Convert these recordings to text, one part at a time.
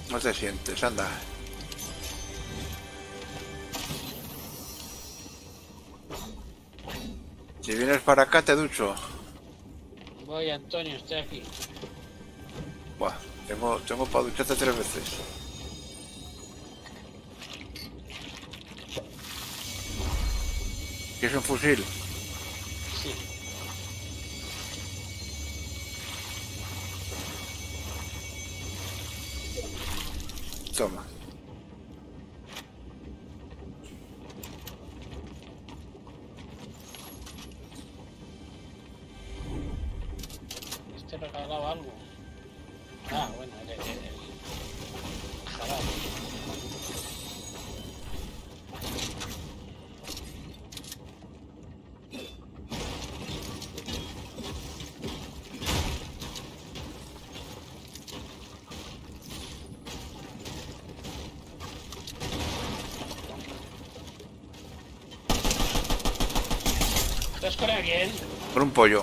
No te sientes, anda. Si vienes para acá te ducho. Voy, Antonio, estoy aquí. Buah, tengo para ducharte 3 veces. ¿Quieres un fusil? Sí. Toma. Este regalaba algo. Ah, bueno, el jarabe. ¿Estás con alguien? Con un pollo.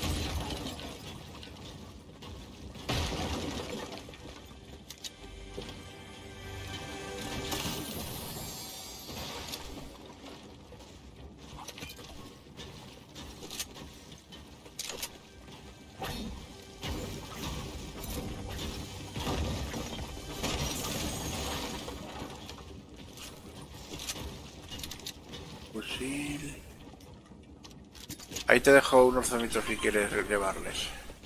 Fusil. Ahí te dejo unos zombitos si quieres llevarles.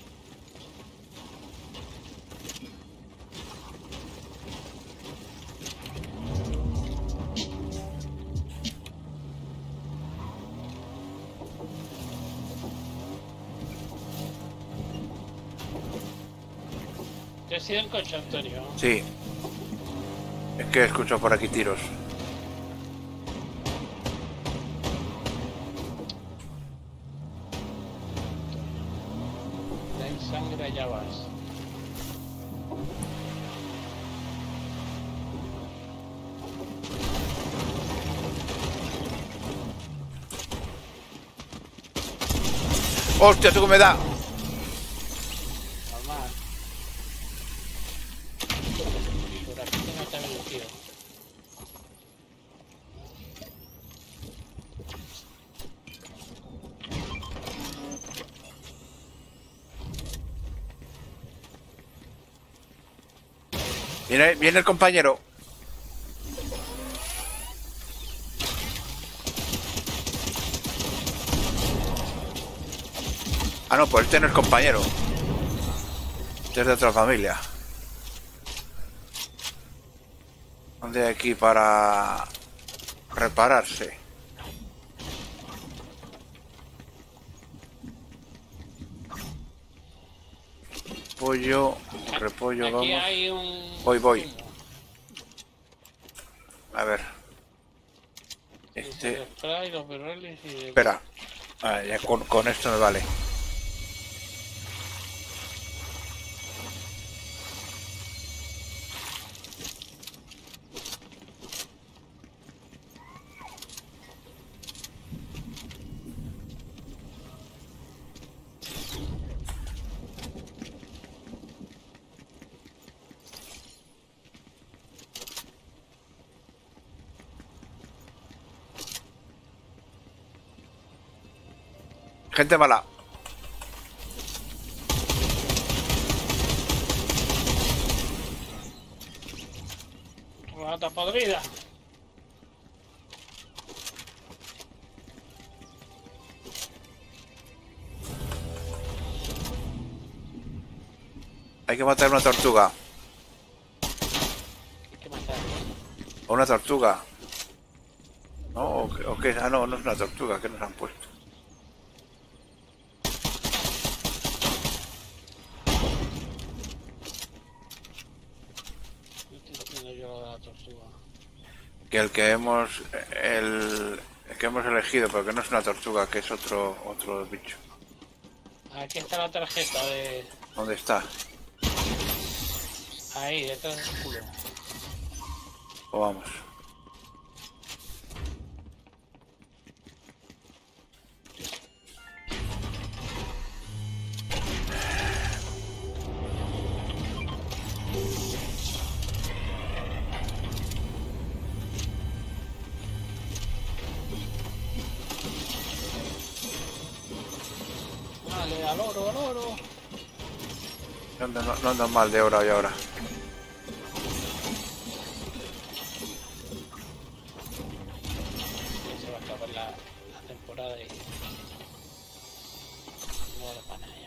¿Te has ido en coche, Antonio? Sí. Es que escucho por aquí tiros. En sangre allá vas. ¡Hostia, tú que me da! Normal. Por aquí tengo también un tiro. Viene el compañero. Ah, no, pues este no es compañero. Este es de otra familia. ¿Dónde hay aquí para repararse? Pollo, repollo, Aquí vamos. hay un... Voy. humo. A ver. Dice, los spray, los berreles y... Espera. Ah, ya con esto me vale. Gente mala. Rata podrida. Hay que matar una tortuga. Hay que matar. O una tortuga. No, o qué. Ah, no, no es una tortuga que nos han puesto. No te entiendo yo lo de la tortuga. Que el que hemos. El que hemos elegido, pero que no es una tortuga, que es otro bicho. Aquí está la tarjeta de... ¿Dónde está? Ahí, detrás del culo. O vamos. al oro, al oro. No ando mal de oro y ahora. Ya se va a acabar la temporada y no vale para nada ya.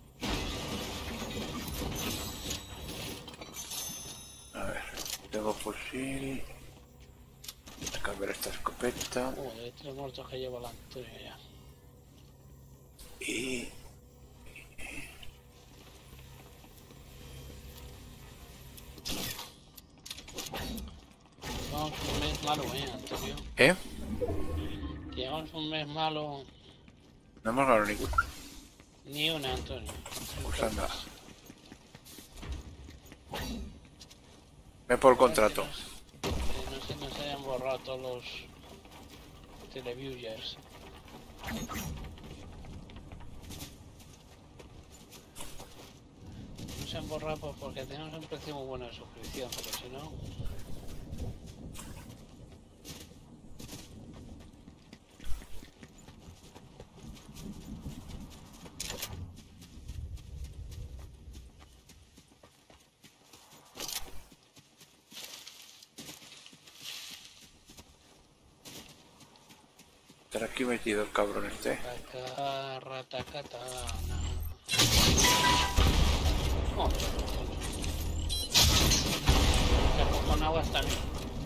A ver, tengo fusil. Voy a cambiar esta escopeta. De 3 muertos que lleva el Antonio ya. Y... Llevamos un mes malo, Antonio. ¿Eh? Llevamos un mes malo. No hemos ganado ninguno. Ni una, Antonio. Pues anda. Ve por el contrato. No se hayan borrado todos los televiewers. No se han borrado porque tenemos un precio muy bueno de suscripción, pero si no... Estará aquí metido el cabrón este. Ratacatana. Oh, con agua está bien.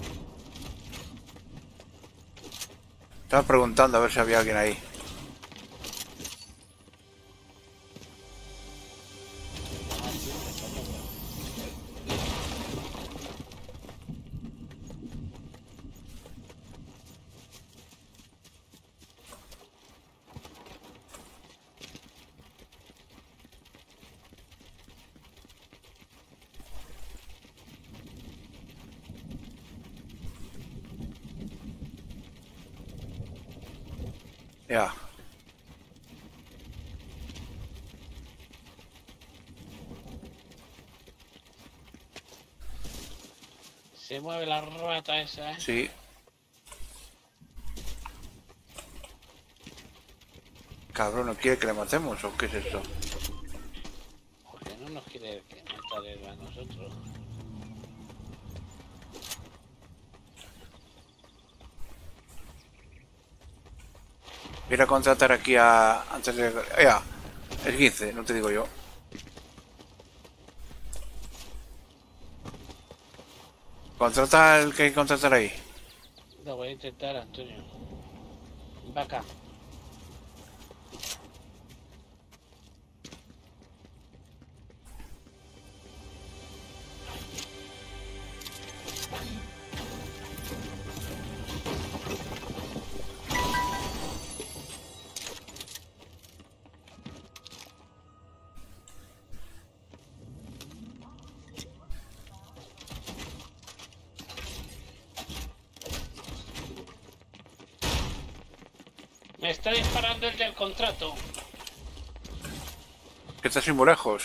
Estaba preguntando a ver si había alguien ahí. Ya. Se mueve la rata esa, ¿eh? Sí. Cabrón, ¿no quiere que le matemos o qué es esto? Porque no nos quiere matar él a nosotros. Voy a ir a contratar aquí a... antes de... ¡Ya! Es 15, no te digo yo. Contrata el que hay que contratar ahí. Lo voy a intentar, Antonio. Va acá. Me está disparando el del contrato. Que está así muy lejos.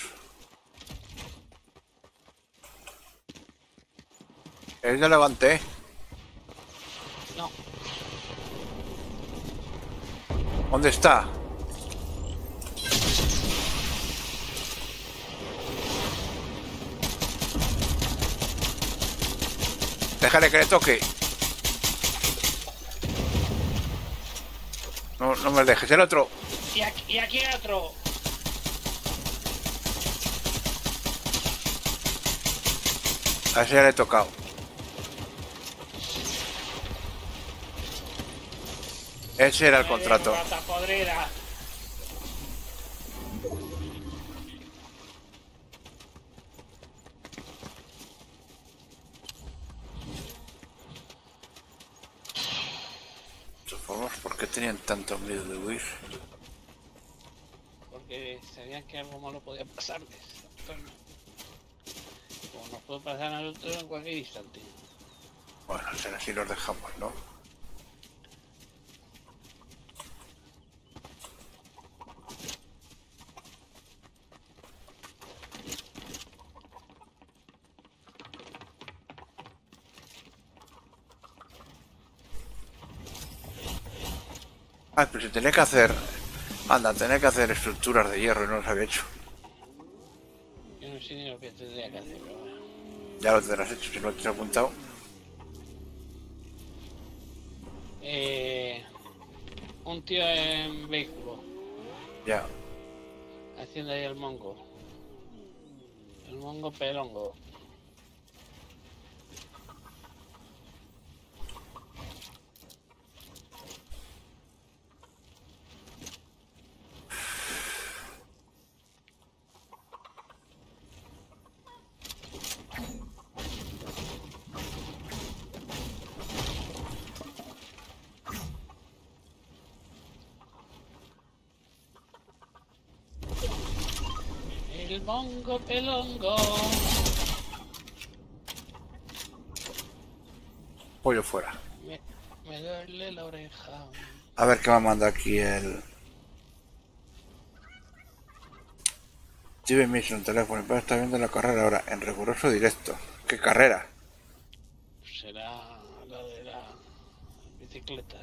Él ya levanté. No, ¿Dónde está? Déjale que le toque. No, no me dejes. El otro. y aquí hay otro. A ese ya le he tocado. Ese era el contrato. Rata podrida. Supongo, ¿por qué tenían tanto miedo de huir? Porque sabían que algo malo podía pasarles. Antonio. Como nos puede pasar a nosotros en cualquier instante. Bueno, será así los dejamos, ¿no? Ah, pero se tenía que hacer Anda, tenía que hacer estructuras de hierro y no los había hecho. Yo no sé ni lo que tendría que hacer, pero bueno. Ya lo tendrás hecho, si no te has apuntado. Un tío en vehículo, Ya. haciendo ahí el mongo. El mongo pelongo. El mongo pelongo. Pollo fuera. Me duele la oreja. A ver qué me manda aquí el... Steven Mission, teléfono. El padre está viendo la carrera ahora, en riguroso directo. ¿Qué carrera? Será la de la bicicleta.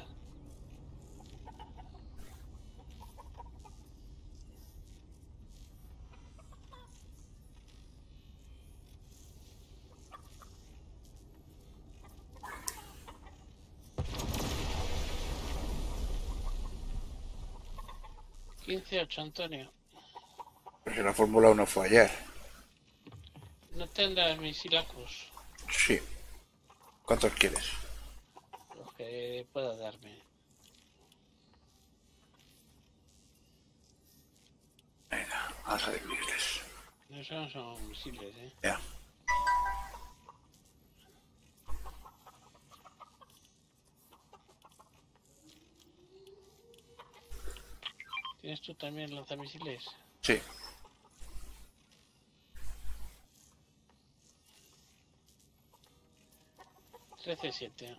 $15,800, Antonio. Pues si la Fórmula 1 fue ayer. ¿No tendrás mis silacos? Sí. ¿Cuántos quieres? Los que puedas darme. Venga, vamos a dividirles. Esos no son misiles, Ya. ¿Tienes tú también lanzamisiles? Sí. $13,700.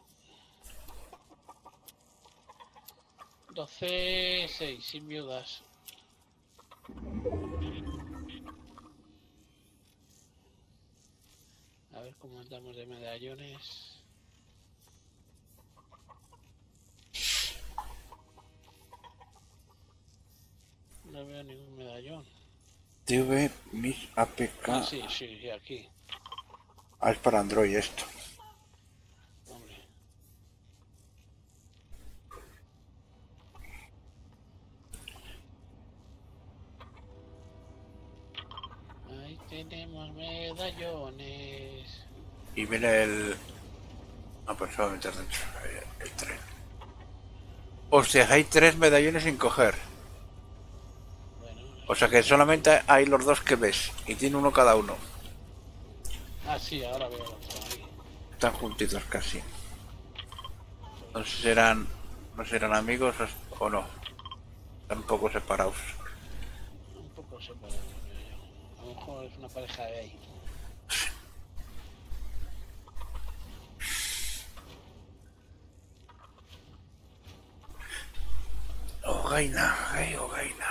12,600 sin viudas. A ver cómo andamos de medallones. No veo ningún medallón. TV Mis APK. Ah, sí, sí, aquí. Ah, es para Android esto. Hombre. Ahí tenemos medallones. Y viene el... Ah, pues se va a meter dentro el tren. Hostia, hay 3 medallones sin coger. Bueno. O sea que solamente hay los 2 que ves. Y tiene uno cada uno. Ah, sí, ahora veo otro ahí. Están juntitos casi. No sé si serán... No serán amigos o no. Están un poco separados. Un poco separado, veo yo. A lo mejor es una pareja de ahí. Ogaina, ay, Ogaina.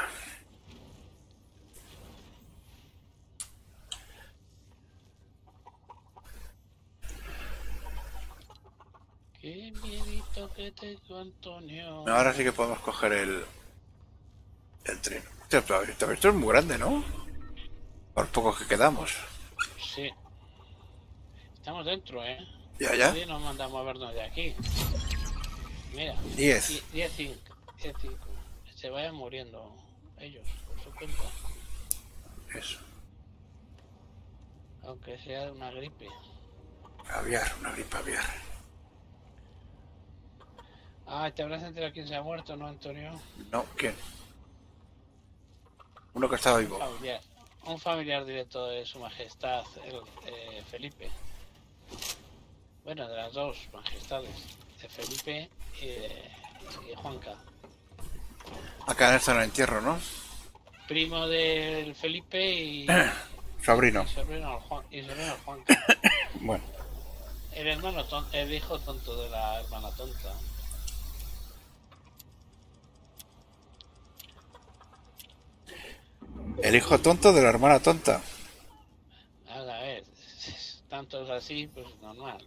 Qué miedito que tengo, Antonio. Ahora sí que podemos coger el tren. Hostia, pero esto es muy grande, ¿no? Por poco que quedamos. Sí. Estamos dentro, ¿eh? Ya, ya. Nadie nos manda a movernos de aquí. Mira. 10. 10-5. Se vayan muriendo ellos, por su cuenta. Eso. Aunque sea de una gripe. Aviar, una gripe aviar. Ah, ¿te habrás enterado quién se ha muerto, no, Antonio? No, ¿quién? Uno que estaba vivo. Un familiar directo de su majestad, el Felipe. Bueno, de las dos majestades, de Felipe y Juanca. Acá en el entierro, ¿no? Primo del Felipe y Sobrino. y sobrino Juanca. Bueno, El hijo tonto de la hermana tonta. el hijo tonto de la hermana tonta. A ver, tanto es así, pues normal.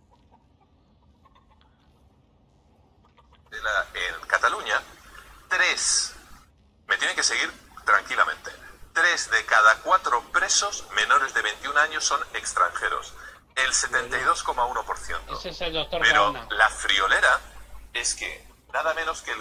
En Cataluña, 3 me tienen que seguir tranquilamente. 3 de cada 4 presos menores de 21 años son extranjeros. El 72,1%. Ese es el doctor Pero Gaona. la friolera es que nada menos que el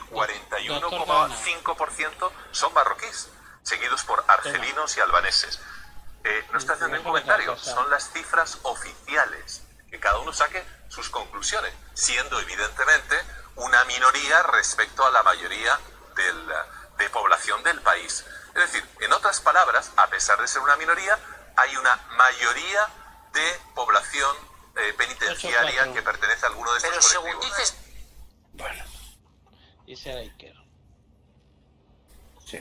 41,5% son marroquíes, seguidos por argelinos y albaneses. No estoy haciendo ningún comentario, son las cifras oficiales. Que cada uno saque sus conclusiones, siendo evidentemente una minoría respecto a la mayoría de población del país. Es decir, en otras palabras, a pesar de ser una minoría, hay una mayoría de población penitenciaria que pertenece a alguno de estos Pero colectivos. según dices, Bueno, Dice Iker. sí.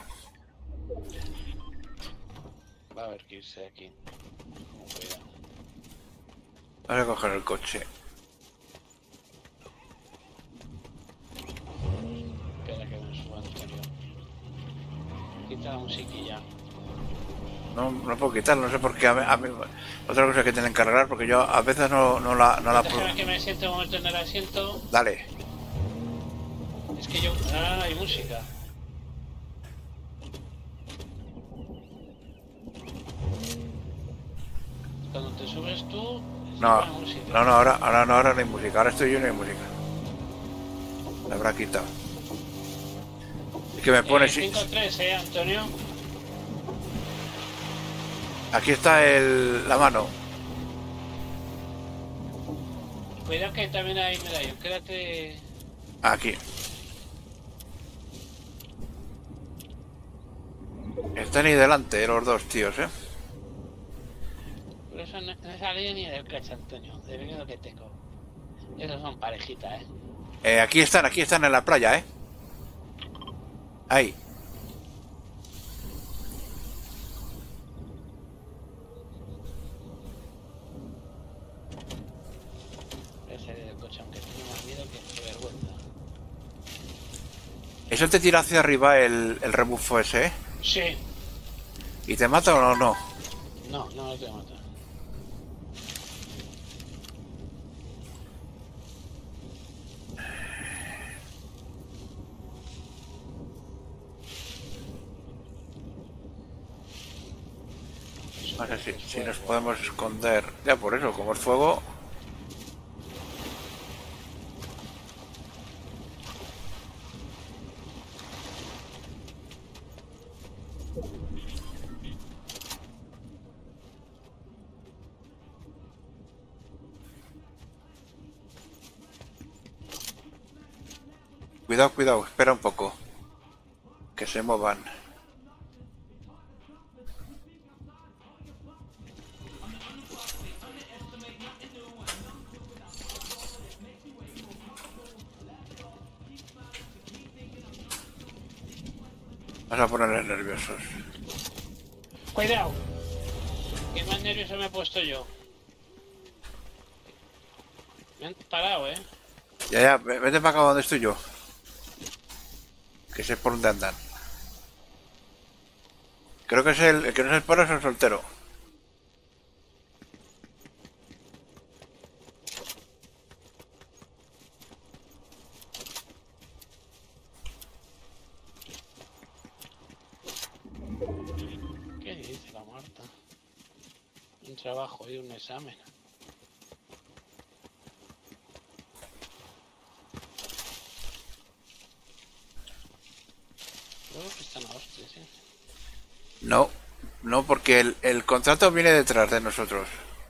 Va a haber que irse aquí. Con cuidado. Voy a coger el coche. Espera que me suba Antonio. Quita la musiquilla. No puedo quitarlo, no sé por qué. A mí- otra cosa que tienen que arreglar, porque yo a veces no la puedo. Déjame que me siente un momento en el asiento. Dale. Es que yo... Ah, hay música. Cuando te subes tú... No, hay música. no, ahora no hay música. Ahora estoy yo y no hay música. La habrá quitado. Es que me pone... 5-3, Antonio. Aquí está la mano. Cuidado que también hay medallas. Quédate... Aquí. Están ahí delante los dos tíos, ¿eh? Pero eso no sale ni del coche, Antonio. De lo que tengo. Esos son parejitas, Aquí están en la playa, ¿eh? Ahí. Voy a salir del coche, aunque tengo más miedo que vergüenza. Eso te tira hacia arriba el rebufo ese, ¿eh? Sí. ¿Y te mata o no? No te voy a matar. No sé si nos podemos esconder. Ya por eso, como es fuego. Cuidado, espera un poco. Que se muevan. Vamos a ponerles nerviosos. Cuidado. Qué más nervioso me he puesto yo. Me han parado, Ya, vete para acá donde estoy yo. Que sé por dónde andan. Creo que es el que no es el paro, es el soltero. ¿Qué dice la Marta? Un trabajo y un examen. Luego que están a hostias, No, porque el contrato viene detrás de nosotros.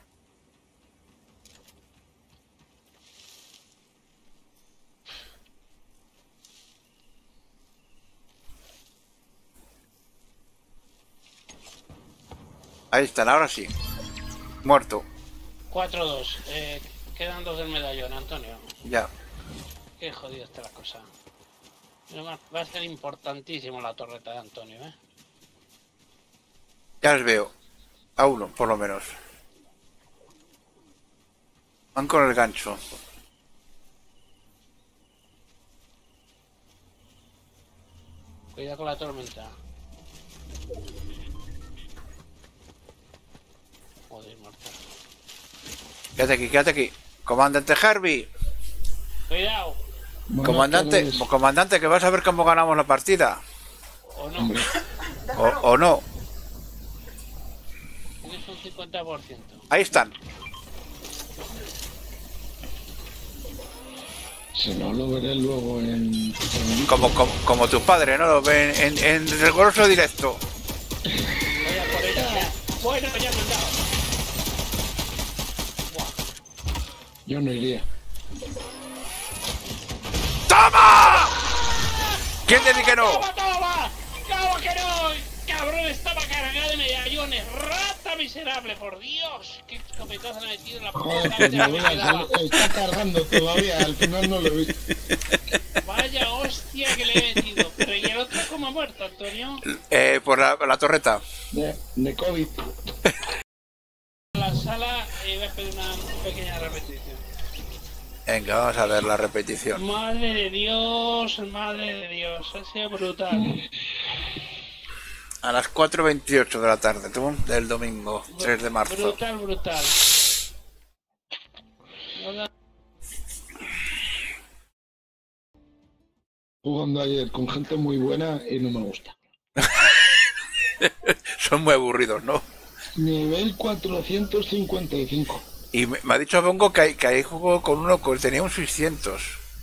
Ahí están, ahora sí. Muerto. 4-2. Quedan 2 del medallón, Antonio. Ya. Qué jodida está la cosa. Va a ser importantísimo la torreta de Antonio, Ya les veo. A uno, por lo menos. Van con el gancho. Cuidado con la tormenta. Joder, Marta. Quédate aquí. Comandante Harvey. Cuidado. Buenas Comandante, tardes. comandante, que vas a ver cómo ganamos la partida. ¿O no? Hombre, O no. Tienes un 50%. Ahí están. si no lo veré luego en Como tu padre, ¿no? Lo ven en riguroso directo. Voy a por ella. Bueno, ya me han dado. Yo no iría. ¡Toma! ¿Quién te dice que no? ¡Toma, toma! ¡Cómo que no! ¡Cabrón, estaba cargado de medallones! ¡Rata miserable, por Dios! ¡Qué escopetazo me ha metido en la Joder, puta! pues me voy a salir. Está cargando todavía, al final no lo he visto. Vaya hostia que le he metido. Pero ¿y el otro cómo ha muerto, Antonio? Por la torreta. De COVID. En la sala voy a pedir una pequeña repetición. Venga, vamos a ver la repetición. Madre de Dios, ha sido brutal. A las 4:28 de la tarde, tú, del domingo 3 de marzo. Brutal, brutal. Jugando ayer con gente muy buena y no me gusta. Son muy aburridos, ¿no? Nivel 455. Y me ha dicho Bongo que ahí jugó con uno que tenía un 600.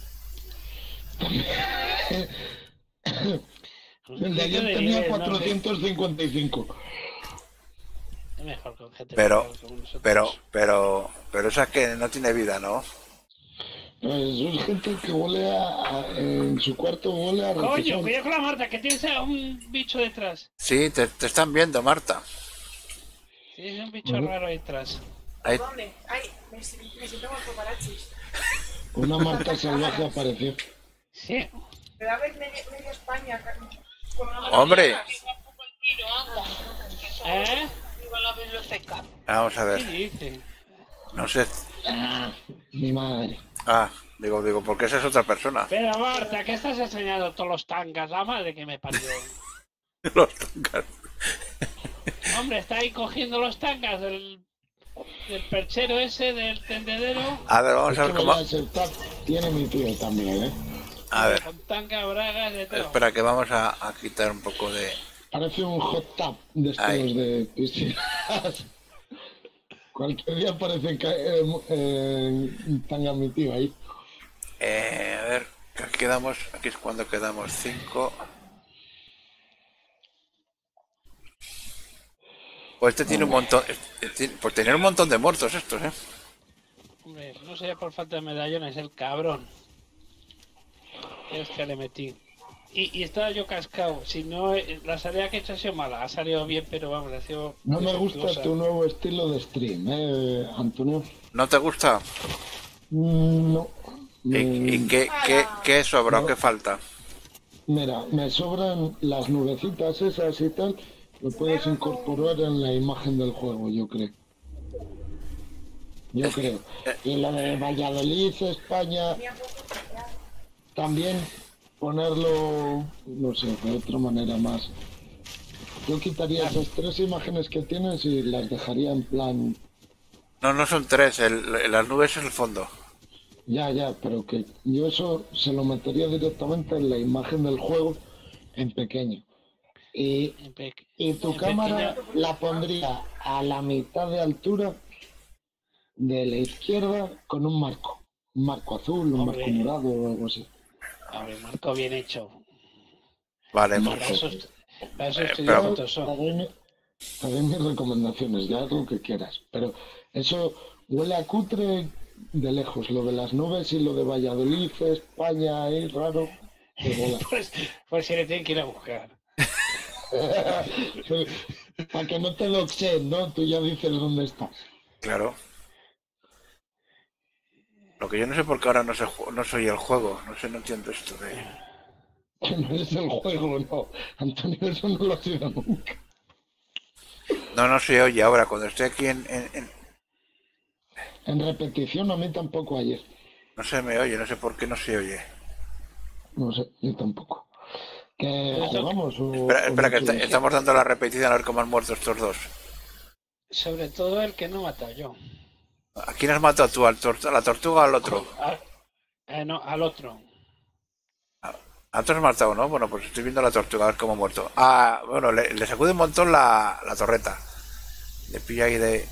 El de ayer tenía 455. Es mejor con gente Pero, mejor como nosotros. pero esa que no tiene vida, ¿no? Eso es gente que huele en su cuarto huele a Coño, requesón. cuidado con la Marta, que tienes a un bicho detrás. Sí, te están viendo, Marta. Tienes un bicho raro ahí detrás. Ahí, ¿Dónde? Ay, me siento como paparachis. Una marca salvaje apareció. Sí. Pero a ver, media España. Con una hombre, ¿Eh? vamos a ¿Qué ver. dice? No sé. Mi madre. Digo, porque esa es otra persona. Pero Marta, ¿qué estás enseñando todos los tangas? La madre que me parió. Los tangas. Hombre, está ahí cogiendo los tangas del perchero ese, del tendedero. A ver, vamos a ver cómo. Ese tab tiene mi tío también, ¿eh? A ver, Con tanga, bragas, de todo. espera que vamos a quitar un poco de. Parece un hot tub de estos Ahí. de piscinas. Cualquier día parece tanga mi tío ahí. A ver, aquí quedamos. Aquí es cuando quedamos 5. Pues este tiene un montón. Pues tener un montón de muertos estos, ¿eh? Hombre, no sería por falta de medallones, el cabrón. Es que le metí. Y estaba yo cascado. Si no, la salida que he hecho ha sido mala. Ha salido bien, pero vamos, ha sido. No me gusta defectuosa. tu nuevo estilo de stream, Antonio. ¿No te gusta? No. ¿Y qué sobra o qué falta? Mira, me sobran las nubecitas esas y tal. Lo puedes incorporar en la imagen del juego, yo creo. Y lo de Valladolid, España, también ponerlo, no sé, de otra manera más. Yo quitaría esas 3 imágenes que tienes y las dejaría en plan, No son 3, las nubes es el fondo. ya, pero que yo eso se lo metería directamente en la imagen del juego en pequeño. Y tu en cámara pequeño. la pondría a la mitad de altura de la izquierda con un marco azul, un Hombre. marco morado o algo así. Hombre, marco bien hecho. Vale, Para pues, eso, para eso estoy pero- yo, Te son. doy mis recomendaciones, ya haz lo que quieras, pero eso huele a cutre de lejos, lo de las nubes y lo de Valladolid, España, ahí raro, de bola. Pues si le tienen que ir a buscar. Para que no te doxeen, ¿no? Tú ya dices dónde estás. claro. Lo que yo no sé por qué ahora no soy el juego. No entiendo esto de. Que no es el juego, no. Antonio, eso no lo ha sido nunca. No se oye ahora. Cuando estoy aquí En repetición a mí tampoco ayer. no se me oye, no sé por qué no se oye. No sé, yo tampoco. ¿Que Eso- jugamos o...? Espera, o que no quieres? estamos dando la repetición a ver cómo han muerto estos dos. Sobre todo el que no he matado yo. ¿A quién has matado tú? ¿A la tortuga o al otro? No, al otro. ¿A tú has matado, no? Bueno, pues estoy viendo a la tortuga, a ver cómo ha muerto. Ah, bueno, le sacude un montón la torreta. Le pilla ahí de...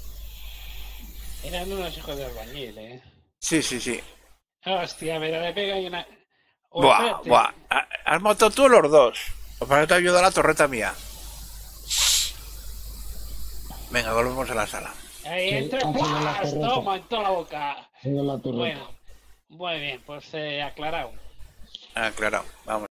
Eran unos hijos de albañil, Sí, sí, sí. Hostia, mira, le pega y una... Oh, Buah, espérate. buah. Has matado tú los dos. O para que te ayuda la torreta mía. Venga, volvemos a la sala. Ahí Sí, entra, ha sido la ¡guas! torreta. Toma en toda la boca. Sigue la torreta. Bueno, muy bien, pues aclarado. Ah, claro, vamos.